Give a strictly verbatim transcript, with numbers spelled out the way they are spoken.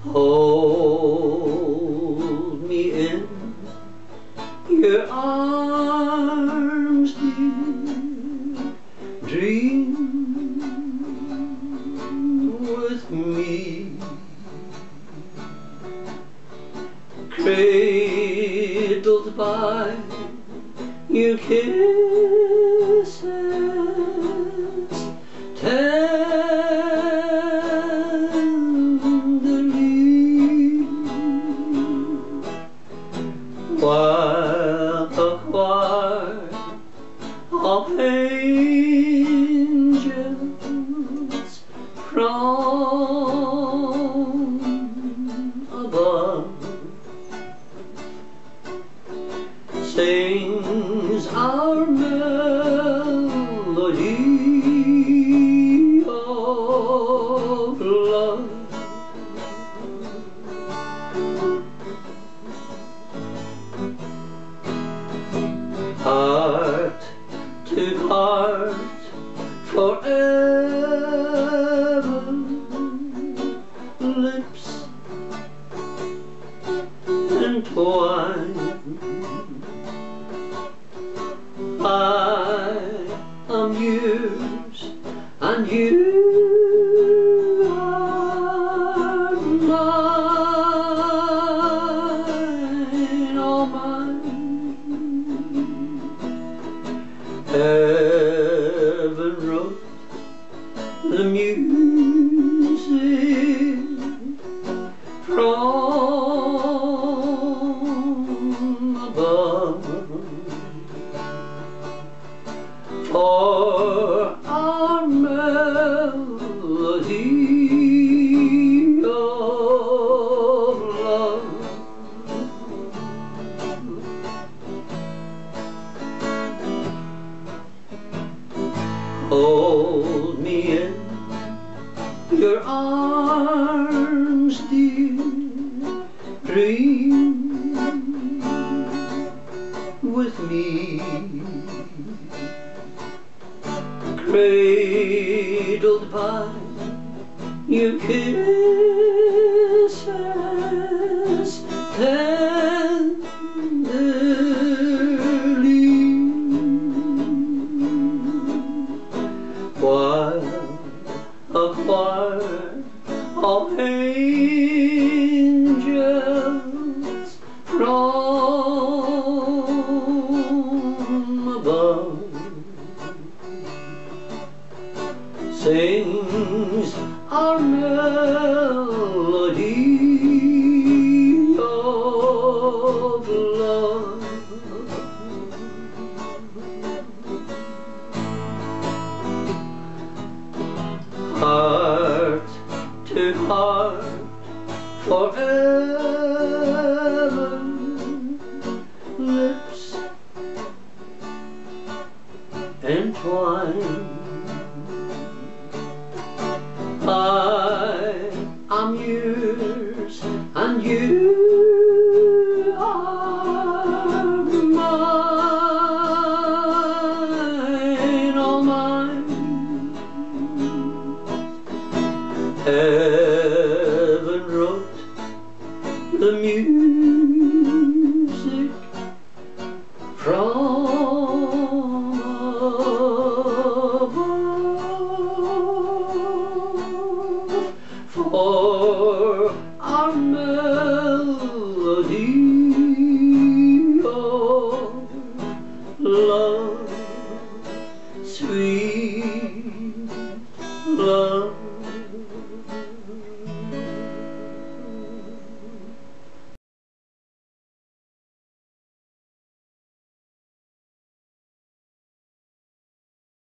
Hold me in your arms, dear, dream with me, cradled by your kisses, tenderly, while the choir of angels from above sings our melody of love. Heart to heart forever, lips entwined. I am yours and you are mine, all mine. Heaven wrote the music from above for our melody of love. Hold me in your arms, dear, dream with me, cradled by your kisses, tenderly, while a choir of angels from above sings our melody of love. Heart to heart forever, lips entwined. I am yours and you are mine, all mine. Heaven wrote the music from above for our melody